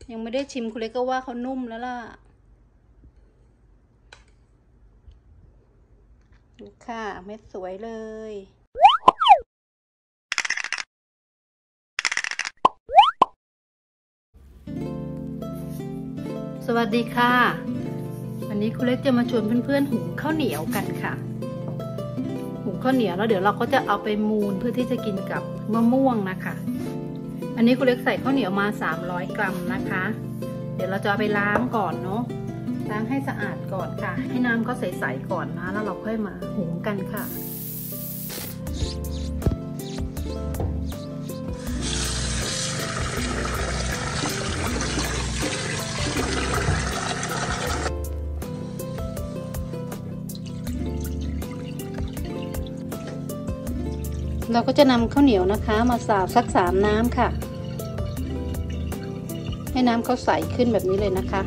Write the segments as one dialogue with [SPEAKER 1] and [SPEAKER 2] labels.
[SPEAKER 1] ยังไม่ได้ชิมคุณเล็กก็ว่าเขานุ่มแล้วล่ะค่ะเม็ดสวยเลยสวัสดีค่ะวันนี้คุณเล็กจะมาชวนเพื่อนๆหุงข้าวเหนียวกันค่ะหุงข้าวเหนียวแล้วเดี๋ยวเราก็จะเอาไปมูนเพื่อที่จะกินกับมะม่วงนะคะอันนี้คุณเล็กใส่ข้าวเหนียวมา300 กรัมนะคะเดี๋ยวเราจะเอาไปล้างก่อนเนาะล้างให้สะอาดก่อนค่ะให้น้ำเขาใสๆก่อนนะแล้วเราค่อยมาหุงกันค่ะเราก็จะนำข้าวเหนียวนะคะมาสาวสัก3 น้ำค่ะให้น้ำเขาใสขึ้นแบบนี้เลยนะคะ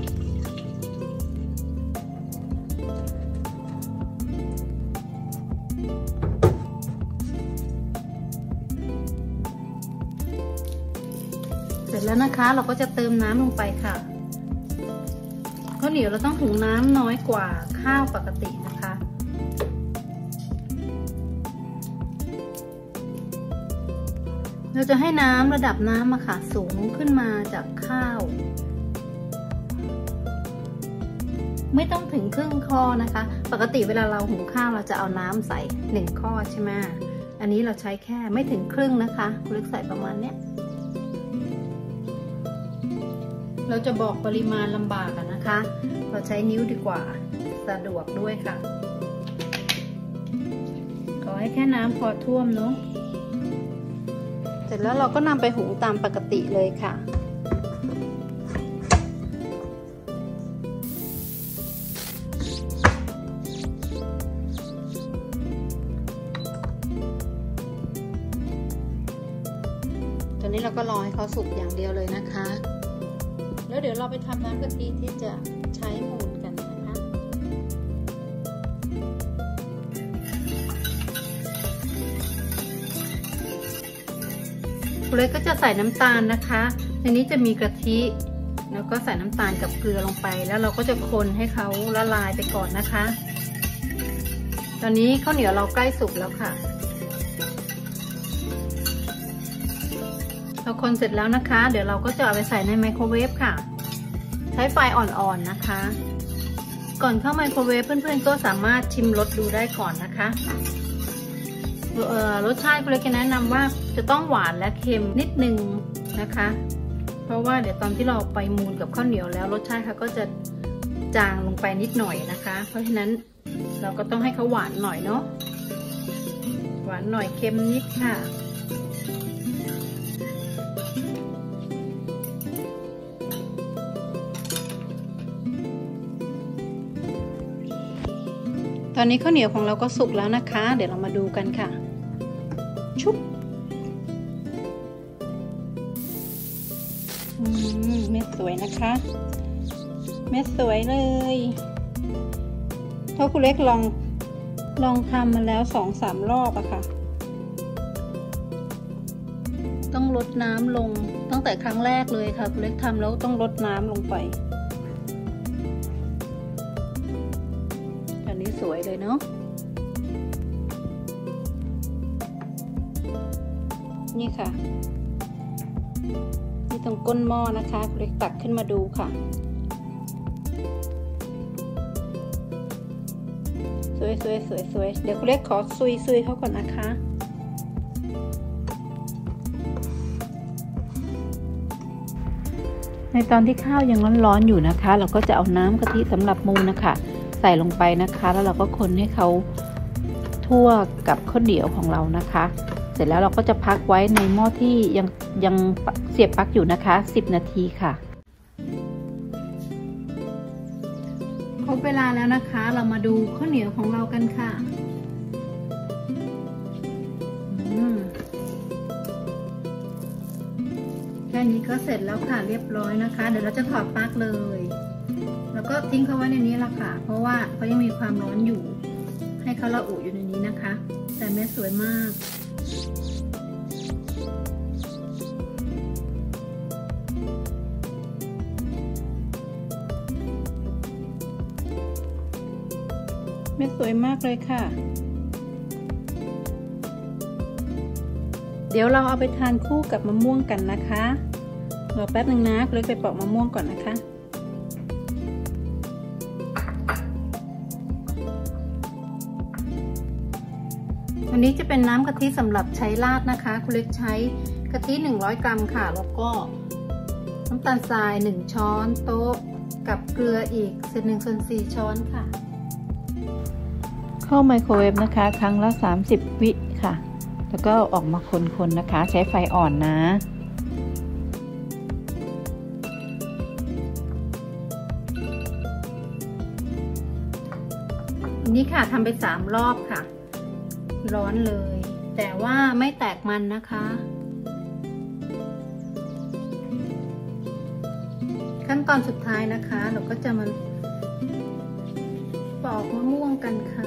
[SPEAKER 1] เสร็จแล้วนะคะเราก็จะเติมน้ำลงไปค่ะข้าวเหนียวเราต้องหุงน้ำน้อยกว่าข้าวปกตินะคะเราจะให้น้ำระดับน้ำอะค่ะสูงขึ้นมาจากข้าวไม่ต้องถึงครึ่งข้อนะคะปกติเวลาเราหุงข้าวเราจะเอาน้ำใส่1 ข้อใช่ไหมอันนี้เราใช้แค่ไม่ถึงครึ่งนะคะคุณเล็กใส่ประมาณเนี้ยเราจะบอกปริมาณลำบากนะคะเราใช้นิ้วดีกว่าสะดวกด้วยค่ะขอให้แค่น้ำพอท่วมเนาะเสร็จแล้วเราก็นำไปหุงตามปกติเลยค่ะตอนนี้เราก็รอให้เขาสุกอย่างเดียวเลยนะคะแล้วเดี๋ยวเราไปทำน้ำกะทิที่จะใช้มูนกันนะคะคุณเล็กก็จะใส่น้ำตาลนะคะในนี้จะมีกะทิแล้วก็ใส่น้ำตาลกับเกลือลงไปแล้วเราก็จะคนให้เขาละลายไปก่อนนะคะตอนนี้ข้าวเหนียวเราใกล้สุกแล้วค่ะเราคนเสร็จแล้วนะคะเดี๋ยวเราก็จะเอาไปใส่ในไมโครเวฟค่ะใช้ไฟอ่อนๆนะคะก่อนเข้าไมโครเวฟเพื่อนๆก็สามารถชิมรสดูได้ก่อนนะคะรสชาติคุณเล็กแนะนำว่าจะต้องหวานและเค็มนิดนึงนะคะเพราะว่าเดี๋ยวตอนที่เราไปมูนกับข้าวเหนียวแล้วรสชาติเขาก็จะจางลงไปนิดหน่อยนะคะเพราะฉะนั้นเราก็ต้องให้เขาหวานหน่อยเนาะหวานหน่อยเค็มนิดค่ะตอนนี้ข้าวเหนียวของเราก็สุกแล้วนะคะเดี๋ยวเรามาดูกันค่ะชุบเม็ดสวยนะคะเม็ดสวยเลยถ้าคุณเล็กลองทำมาแล้ว2-3 รอบอะค่ะต้องลดน้ำลงตั้งแต่ครั้งแรกเลยค่ะคุณเล็กทำแล้วต้องลดน้ำลงไปอันนี้สวยเลยเนาะนี่ค่ะนี่ตรงก้นหม้อนะคะคุณเล็กตักขึ้นมาดูค่ะสวยเดี๋ยวคุณเล็กขอซุยเขาก่อนนะคะในตอนที่ข้าวยังร้อนๆอยู่นะคะเราก็จะเอาน้ำกะทิสำหรับมูนนะคะใส่ลงไปนะคะแล้วเราก็คนให้เขาทั่วกับข้าวเหนียวของเรานะคะเสร็จแล้วเราก็จะพักไว้ในหม้อที่ยังเสียบปลั๊กอยู่นะคะ10 นาทีค่ะครบเวลาแล้วนะคะเรามาดูข้าวเหนียวของเรากันค่ะแค่นี้ก็เสร็จแล้วค่ะเรียบร้อยนะคะเดี๋ยวเราจะถอดปลั๊กเลยแล้วก็ทิ้งเขาไว้ในนี้ละค่ะเพราะว่าเขายังมีความร้อนอยู่ให้เขาระอุอยู่ในนี้นะคะแต่เม็ดสวยมาก นเม็ดสวยมากเลยค่ะเดี๋ยวเราเอาไปทานคู่กับมะม่วงกันนะคะรอแป๊บนึงนะคุณเล็กไปปอกมะม่วงก่อนนะคะวันนี้จะเป็นน้ำกะทิสำหรับใช้ราดนะคะคุณเล็กใช้กะทิ100 กรัมค่ะแล้วก็น้ำตาลทราย1 ช้อนโต๊ะกับเกลืออีก1/4 ช้อนค่ะเข้าไมโครเวฟนะคะครั้งละ30 วิค่ะแล้วก็ออกมาคนๆนะคะใช้ไฟอ่อนนะนี่ค่ะทำไป3 รอบค่ะร้อนเลยแต่ว่าไม่แตกมันนะคะขั้นตอนสุดท้ายนะคะเราก็จะมาปอกมะม่วงกันค่ะ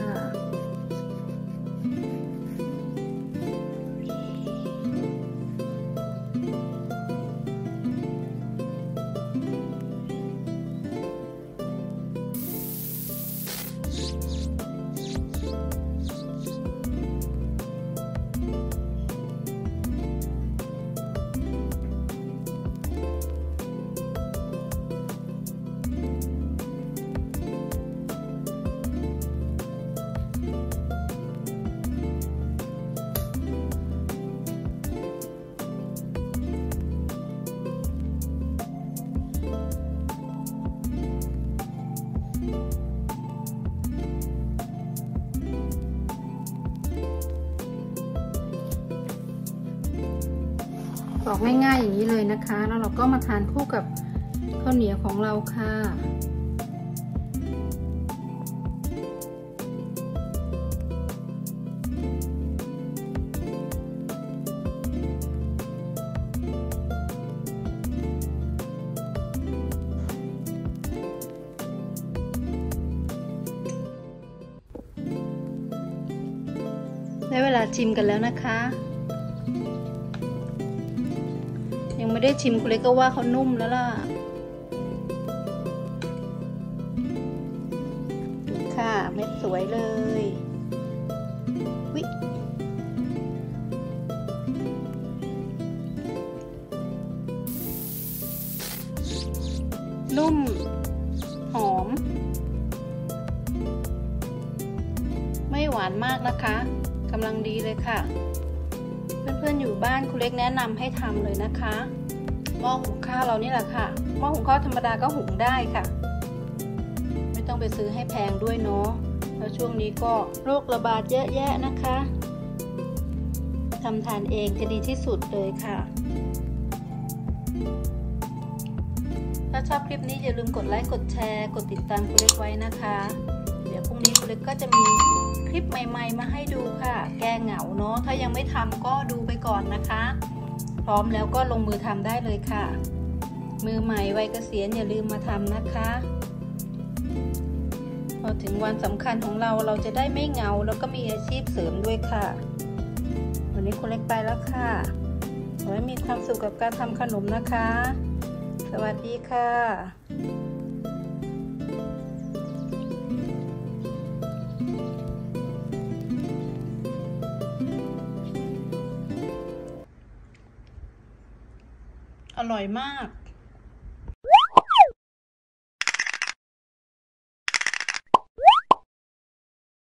[SPEAKER 1] ปอกง่ายๆอย่างนี้เลยนะคะแล้วเราก็มาทานคู่กับข้าวเหนียวของเราค่ะได้เวลาชิมกันแล้วนะคะยังไม่ได้ชิมคุณเล็กก็ว่าเขานุ่มแล้วล่ะดูค่ะเม็ดสวยเลยวินุ่มหอมไม่หวานมากนะคะกำลังดีเลยค่ะเพื่อนๆอยู่บ้านคุณเล็กแนะนำให้ทำเลยนะคะหม้อหุงข้าวเรานี่แหละค่ะหม้อหุงข้าวธรรมดาก็หุงได้ค่ะไม่ต้องไปซื้อให้แพงด้วยเนาะแล้วช่วงนี้ก็โรคระบาดเยอะแยะนะคะทำทานเองจะดีที่สุดเลยค่ะถ้าชอบคลิปนี้อย่าลืมกดไลค์กดแชร์กดติดตามคุณเล็กไว้นะคะเดี๋ยวพรุ่งนี้คุณเล็กก็จะมีคลิปใหม่ๆมาให้ดูค่ะแก้เหงาเนาะถ้ายังไม่ทำก็ดูไปก่อนนะคะพร้อมแล้วก็ลงมือทำได้เลยค่ะมือใหม่วัยเกษียณอย่าลืมมาทำนะคะพอถึงวันสำคัญของเราจะได้ไม่เหงาแล้วก็มีอาชีพเสริมด้วยค่ะวันนี้คุณเล็กไปแล้วค่ะขอให้มีความสุขกับการทำขนมนะคะสวัสดีค่ะอร่อยมาก